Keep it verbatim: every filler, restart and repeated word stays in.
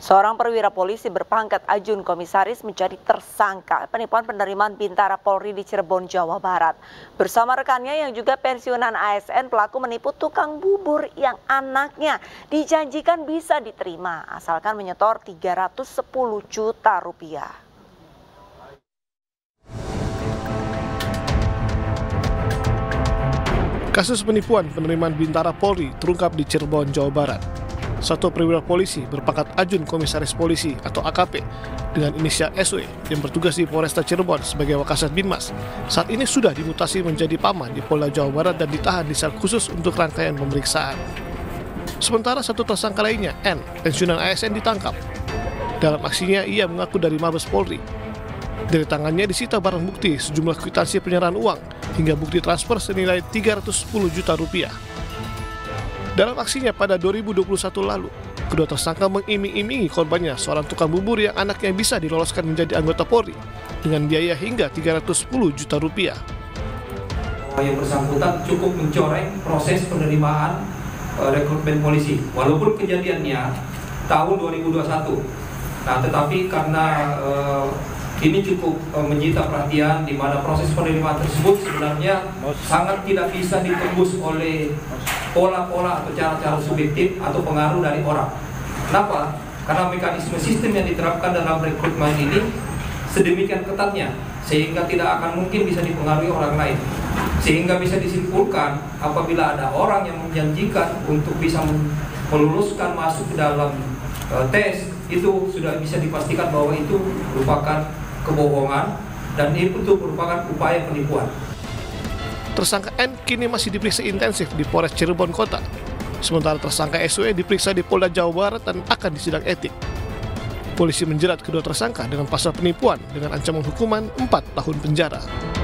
Seorang perwira polisi berpangkat Ajun Komisaris menjadi tersangka penipuan penerimaan Bintara Polri di Cirebon, Jawa Barat. Bersama rekannya yang juga pensiunan A S N, pelaku menipu tukang bubur yang anaknya dijanjikan bisa diterima asalkan menyetor tiga ratus sepuluh juta rupiah. Kasus penipuan penerimaan Bintara Polri terungkap di Cirebon, Jawa Barat. Satu perwira polisi berpangkat Ajun Komisaris Polisi atau A K P dengan inisial S W yang bertugas di Polresta Cirebon sebagai Wakasat Binmas saat ini sudah dimutasi menjadi paman di Polda Jawa Barat dan ditahan di sel khusus untuk rangkaian pemeriksaan. Sementara satu tersangka lainnya, N, pensiunan A S N, ditangkap. Dalam aksinya ia mengaku dari Mabes Polri. Dari tangannya disita barang bukti sejumlah kwitansi penyerahan uang hingga bukti transfer senilai tiga ratus sepuluh juta rupiah. Dalam aksinya pada dua ribu dua puluh satu lalu, kedua tersangka mengiming-imingi korbannya seorang tukang bubur yang anaknya bisa diloloskan menjadi anggota Polri dengan biaya hingga tiga ratus sepuluh juta rupiah. Yang bersangkutan cukup mencoreng proses penerimaan uh, rekrutmen polisi, walaupun kejadiannya tahun dua ribu dua puluh satu. Nah, tetapi karena uh, ini cukup uh, menyita perhatian di mana proses penerimaan tersebut sebenarnya sangat tidak bisa ditembus oleh pola-pola atau cara-cara subjektif atau pengaruh dari orang. Kenapa? Karena mekanisme sistem yang diterapkan dalam rekrutmen ini sedemikian ketatnya sehingga tidak akan mungkin bisa dipengaruhi orang lain. Sehingga bisa disimpulkan apabila ada orang yang menjanjikan untuk bisa meluluskan masuk ke dalam uh, tes, itu sudah bisa dipastikan bahwa itu merupakan kebohongan dan itu merupakan upaya penipuan. Tersangka N kini masih diperiksa intensif di Polres Cirebon Kota. Sementara tersangka S W diperiksa di Polda Jawa Barat dan akan disidang etik. Polisi menjerat kedua tersangka dengan pasal penipuan dengan ancaman hukuman empat tahun penjara.